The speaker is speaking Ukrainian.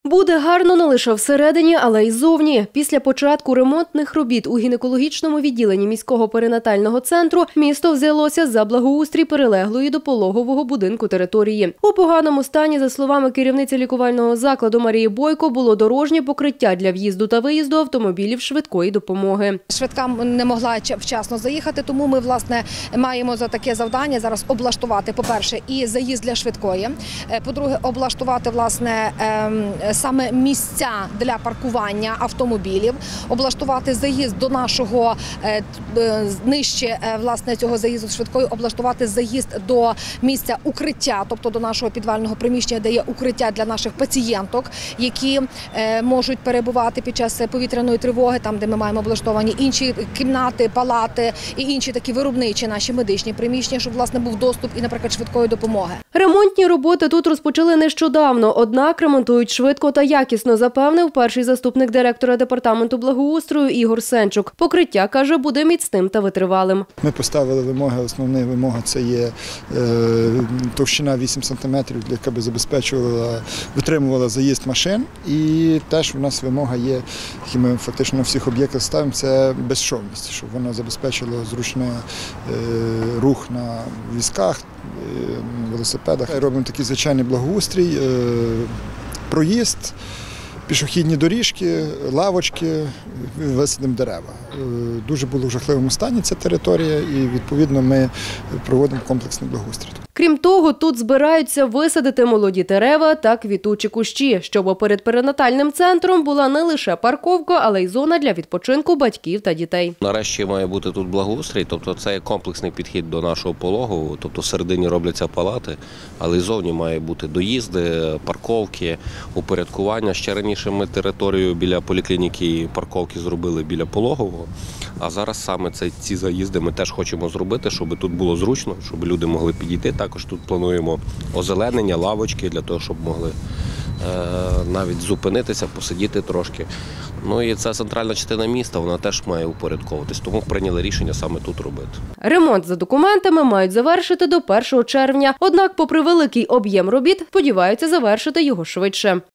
Буде гарно не лише всередині, але й зовні. Після початку ремонтних робіт у гінекологічному відділенні міського перинатального центру місто взялося за благоустрій прилеглої до пологового будинку території. У поганому стані, за словами керівниці лікувального закладу Марії Бойко, було дорожнє покриття для в'їзду та виїзду автомобілів швидкої допомоги. Швидка не могла вчасно заїхати, тому ми, власне, маємо за таке завдання зараз облаштувати, по-перше, і заїзд для швидкої, по-друге, облаштувати, власне, саме місця для паркування автомобілів, облаштувати заїзд до нашого, нижче, власне, цього заїзду швидкої, облаштувати заїзд до місця укриття, тобто до нашого підвального приміщення, де є укриття для наших пацієнток, які можуть перебувати під час повітряної тривоги, там, де ми маємо облаштовані інші кімнати, палати і інші такі виробничі наші медичні приміщення, щоб, власне, був доступ і, наприклад, швидкої допомоги. Ремонтні роботи тут розпочали нещодавно, однак ремонтують швидко та якісно, запевнив перший заступник директора департаменту благоустрою Ігор Сенчук. Покриття, каже, буде міцним та витривалим. Ми поставили вимоги, основна вимога – це є товщина 8 см, яка би витримувала заїзд машин. І теж у нас вимога є, які ми фактично на всіх об'єктах ставимо, це безшовність, щоб воно забезпечило зручний рух на візках, велосипедах. Робимо такий звичайний благоустрій, проїзд, пішохідні доріжки, лавочки, висадимо дерева. Дуже було в жахливому стані ця територія і, відповідно, ми проводимо комплексний благоустрій. Крім того, тут збираються висадити молоді дерева та квітучі кущі, щоб перед перинатальним центром була не лише парковка, але й зона для відпочинку батьків та дітей. Нарешті має бути тут благоустрій, тобто це є комплексний підхід до нашого пологового, тобто всередині робляться палати, але й зовні має бути доїзди, парковки, упорядкування. Ще раніше ми територію біля поліклініки і парковки зробили біля пологового, а зараз саме ці заїзди ми теж хочемо зробити, щоб тут було зручно, щоб люди могли підійти. Також тут плануємо озеленення, лавочки, для того, щоб могли навіть зупинитися, посидіти трошки. Ну і це центральна частина міста, вона теж має упорядковуватись, тому прийняли рішення саме тут робити. Ремонт за документами мають завершити до 1 червня, однак попри великий об'єм робіт, сподіваються завершити його швидше.